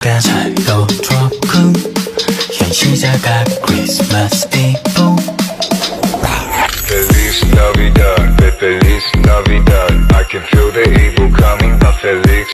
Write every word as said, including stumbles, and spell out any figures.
시간 살도 조금 현시자가 Christmas Eve. Feliz Navidad, Feliz Navidad. I can feel the evil coming, but Felix